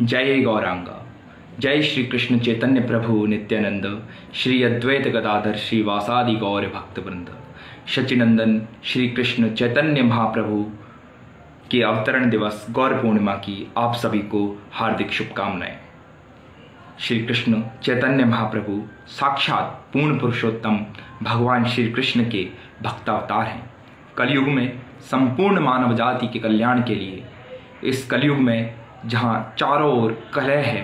जय गौरांग। जय श्री कृष्ण चैतन्य प्रभु नित्यानंद, श्री अद्वैत गदाधर श्रीवासादि गौर भक्तवृंद। शचीनंदन श्री कृष्ण चैतन्य महाप्रभु के अवतरण दिवस गौर पूर्णिमा की आप सभी को हार्दिक शुभकामनाएं। श्री कृष्ण चैतन्य महाप्रभु साक्षात पूर्ण पुरुषोत्तम भगवान श्री कृष्ण के भक्तावतार हैं। कलयुग में संपूर्ण मानव जाति के कल्याण के लिए, इस कलयुग में जहाँ चारों ओर कलह है,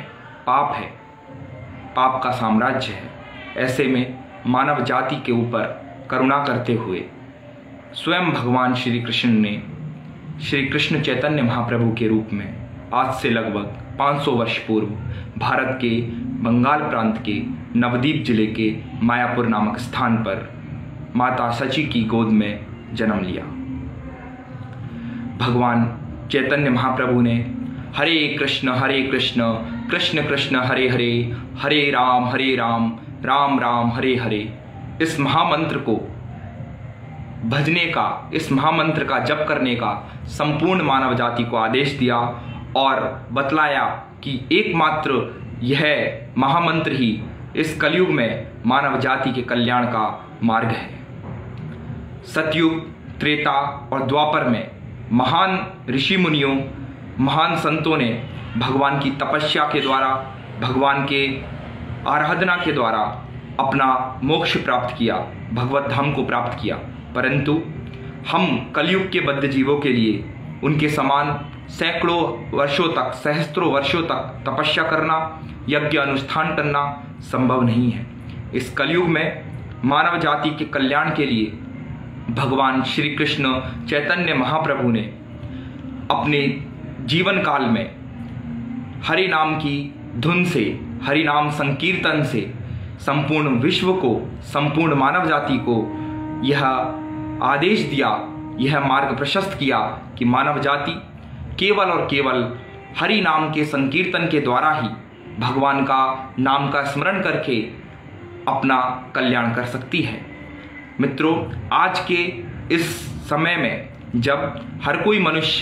पाप का साम्राज्य है, ऐसे में मानव जाति के ऊपर करुणा करते हुए स्वयं भगवान श्री कृष्ण ने श्री कृष्ण चैतन्य महाप्रभु के रूप में आज से लगभग 500 वर्ष पूर्व भारत के बंगाल प्रांत के नवद्वीप जिले के मायापुर नामक स्थान पर माता सची की गोद में जन्म लिया। भगवान चैतन्य महाप्रभु ने हरे कृष्ण कृष्ण कृष्ण हरे हरे, हरे राम राम राम हरे हरे इस महामंत्र को भजने का, इस महामंत्र का जप करने का संपूर्ण मानव जाति को आदेश दिया और बतलाया कि एकमात्र यह महामंत्र ही इस कलयुग में मानव जाति के कल्याण का मार्ग है। सतयुग, त्रेता और द्वापर में महान ऋषि मुनियों, महान संतों ने भगवान की तपस्या के द्वारा, भगवान के आराधना के द्वारा अपना मोक्ष प्राप्त किया, भगवत धाम को प्राप्त किया। परंतु हम कलयुग के बद्ध जीवों के लिए उनके समान सैकड़ों वर्षों तक, सहस्त्रों वर्षों तक तपस्या करना, यज्ञ अनुष्ठान करना संभव नहीं है। इस कलयुग में मानव जाति के कल्याण के लिए भगवान श्री कृष्ण चैतन्य महाप्रभु ने अपने जीवन काल में हरि नाम की धुन से, हरि नाम संकीर्तन से संपूर्ण विश्व को, संपूर्ण मानव जाति को यह आदेश दिया, यह मार्ग प्रशस्त किया कि मानव जाति केवल और केवल हरि नाम के संकीर्तन के द्वारा ही भगवान का नाम का स्मरण करके अपना कल्याण कर सकती है। मित्रों, आज के इस समय में जब हर कोई मनुष्य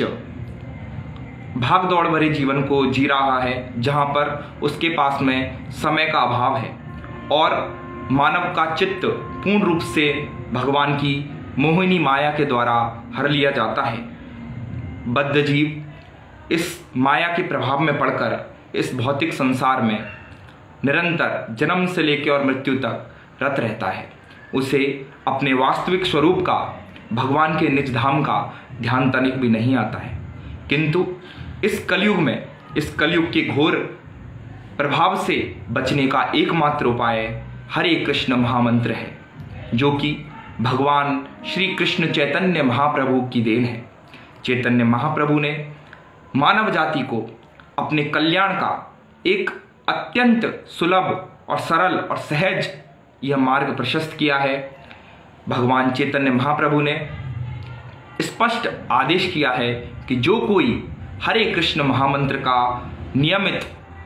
भाग दौड़ भरे जीवन को जी रहा है, जहाँ पर उसके पास में समय का अभाव है और मानव का चित्त पूर्ण रूप से भगवान की मोहिनी माया के द्वारा हर लिया जाता है, बद्ध जीव इस माया के प्रभाव में पड़कर इस भौतिक संसार में निरंतर जन्म से लेकर और मृत्यु तक रत रहता है। उसे अपने वास्तविक स्वरूप का, भगवान के निज धाम का ध्यान तनिक भी नहीं आता है। किंतु इस कलयुग में, इस कलयुग के घोर प्रभाव से बचने का एकमात्र उपाय हरे कृष्ण महामंत्र है, जो कि भगवान श्री कृष्ण चैतन्य महाप्रभु की देन है। चैतन्य महाप्रभु ने मानव जाति को अपने कल्याण का एक अत्यंत सुलभ और सरल और सहज यह मार्ग प्रशस्त किया है। भगवान चैतन्य महाप्रभु ने स्पष्ट आदेश किया है कि जो कोई हरे कृष्ण महामंत्र का नियमित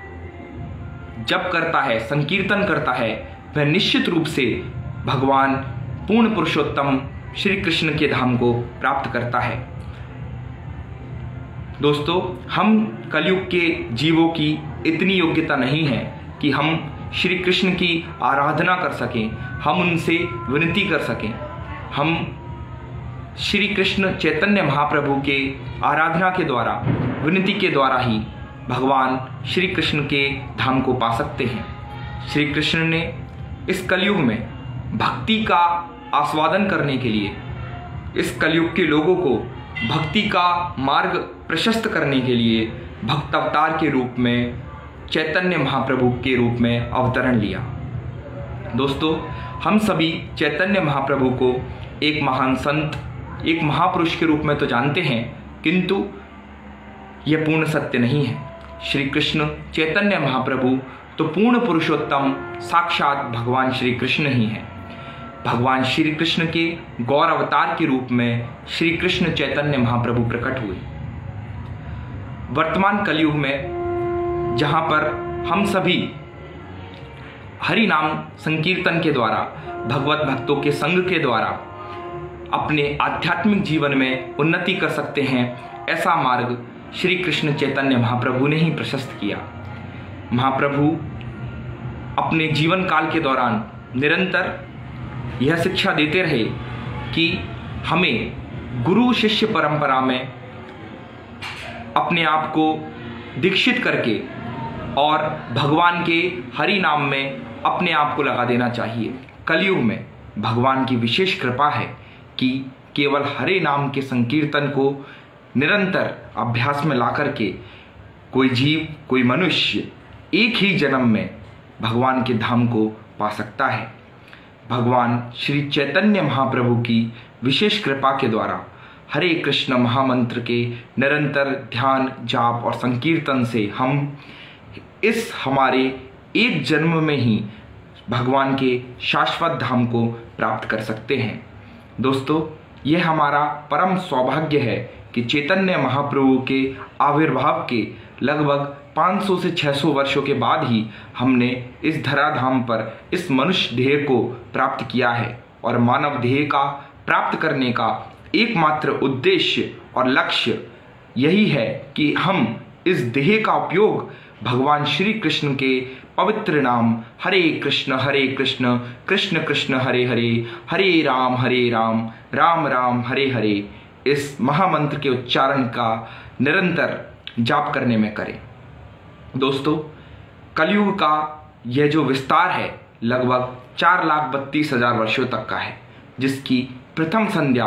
जप करता है, संकीर्तन करता है, वह निश्चित रूप से भगवान पूर्ण पुरुषोत्तम श्री कृष्ण के धाम को प्राप्त करता है। दोस्तों, हम कलयुग के जीवों की इतनी योग्यता नहीं है कि हम श्री कृष्ण की आराधना कर सकें, हम उनसे विनती कर सकें। हम श्री कृष्ण चैतन्य महाप्रभु के आराधना के द्वारा, विनती के द्वारा ही भगवान श्री कृष्ण के धाम को पा सकते हैं। श्री कृष्ण ने इस कलयुग में भक्ति का आस्वादन करने के लिए, इस कलयुग के लोगों को भक्ति का मार्ग प्रशस्त करने के लिए भक्तावतार के रूप में, चैतन्य महाप्रभु के रूप में अवतरण लिया। दोस्तों, हम सभी चैतन्य महाप्रभु को एक महान संत, एक महापुरुष के रूप में तो जानते हैं, किंतु यह पूर्ण सत्य नहीं है। श्री कृष्ण चैतन्य महाप्रभु तो पूर्ण पुरुषोत्तम साक्षात भगवान श्री कृष्ण ही हैं। भगवान श्री कृष्ण के गौर अवतार के रूप में श्री कृष्ण चैतन्य महाप्रभु प्रकट हुए। वर्तमान कलयुग में जहाँ पर हम सभी हरि नाम संकीर्तन के द्वारा, भगवत भक्तों के संग के द्वारा अपने आध्यात्मिक जीवन में उन्नति कर सकते हैं, ऐसा मार्ग श्री कृष्ण चैतन्य महाप्रभु ने ही प्रशस्त किया। महाप्रभु अपने जीवन काल के दौरान निरंतर यह शिक्षा देते रहे कि हमें गुरु शिष्य परंपरा में अपने आप को दीक्षित करके और भगवान के हरि नाम में अपने आप को लगा देना चाहिए। कलयुग में भगवान की विशेष कृपा है कि केवल हरे नाम के संकीर्तन को निरंतर अभ्यास में ला करके कोई जीव, कोई मनुष्य एक ही जन्म में भगवान के धाम को पा सकता है। भगवान श्री चैतन्य महाप्रभु की विशेष कृपा के द्वारा हरे कृष्ण महामंत्र के निरंतर ध्यान, जाप और संकीर्तन से हम इस हमारे एक जन्म में ही भगवान के शाश्वत धाम को प्राप्त कर सकते हैं। दोस्तों, यह हमारा परम सौभाग्य है कि चैतन्य महाप्रभु के आविर्भाव के लगभग 500 से 600 वर्षों के बाद ही हमने इस धराधाम पर इस मनुष्य देह को प्राप्त किया है और मानव देह का प्राप्त करने का एकमात्र उद्देश्य और लक्ष्य यही है कि हम इस देह का उपयोग भगवान श्री कृष्ण के पवित्र नाम हरे कृष्ण कृष्ण कृष्ण हरे हरे, हरे राम राम राम हरे हरे इस महामंत्र के उच्चारण का निरंतर जाप करने में करें। दोस्तों, कलयुग का यह जो विस्तार है लगभग 4,32,000 वर्षों तक का है, जिसकी प्रथम संध्या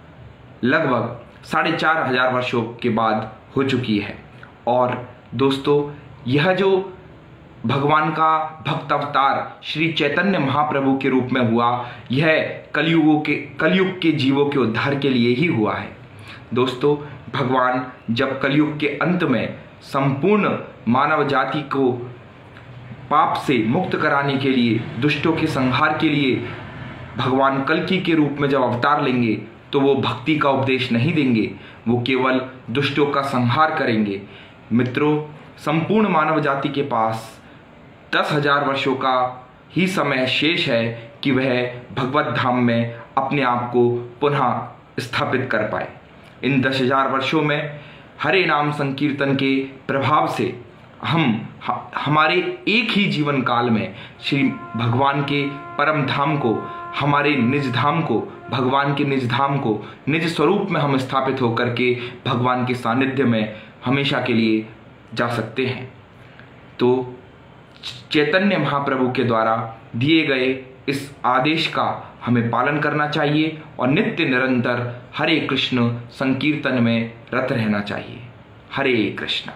लगभग 4,500 वर्षों के बाद हो चुकी है। और दोस्तों, यह जो भगवान का भक्त अवतार श्री चैतन्य महाप्रभु के रूप में हुआ, यह कलयुग के जीवों के उद्धार के लिए ही हुआ है। दोस्तों, भगवान जब कलयुग के अंत में संपूर्ण मानव जाति को पाप से मुक्त कराने के लिए, दुष्टों के संहार के लिए भगवान कल्कि के रूप में जब अवतार लेंगे तो वो भक्ति का उपदेश नहीं देंगे, वो केवल दुष्टों का संहार करेंगे। मित्रों, संपूर्ण मानव जाति के पास 10,000 वर्षों का ही समय शेष है कि वह भगवत धाम में अपने आप को पुनः स्थापित कर पाए। इन 10,000 वर्षों में हरे नाम संकीर्तन के प्रभाव से हमारे एक ही जीवन काल में श्री भगवान के परम धाम को, हमारे निज धाम को, भगवान के निज धाम को निज स्वरूप में हम स्थापित होकर के भगवान के सानिध्य में हमेशा के लिए जा सकते हैं। तो चैतन्य महाप्रभु के द्वारा दिए गए इस आदेश का हमें पालन करना चाहिए और नित्य निरंतर हरे कृष्ण संकीर्तन में रत रहना चाहिए। हरे कृष्ण।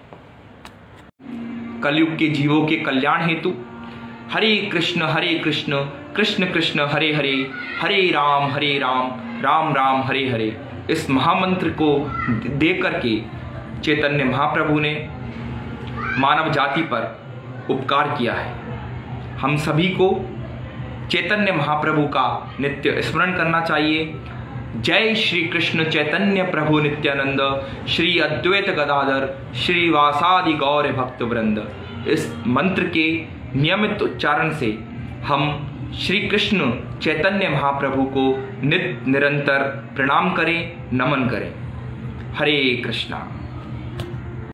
कलयुग के जीवों के कल्याण हेतु हरे कृष्ण कृष्ण कृष्ण हरे हरे, हरे राम राम राम हरे हरे इस महामंत्र को दे करके चैतन्य महाप्रभु ने मानव जाति पर उपकार किया है। हम सभी को चैतन्य महाप्रभु का नित्य स्मरण करना चाहिए। जय श्री कृष्ण चैतन्य प्रभु नित्यानंद, श्री अद्वैत गदाधर श्रीवासादि गौर भक्त वृंद। इस मंत्र के नियमित उच्चारण से हम श्री कृष्ण चैतन्य महाप्रभु को निरंतर प्रणाम करें, नमन करें। हरे कृष्णा।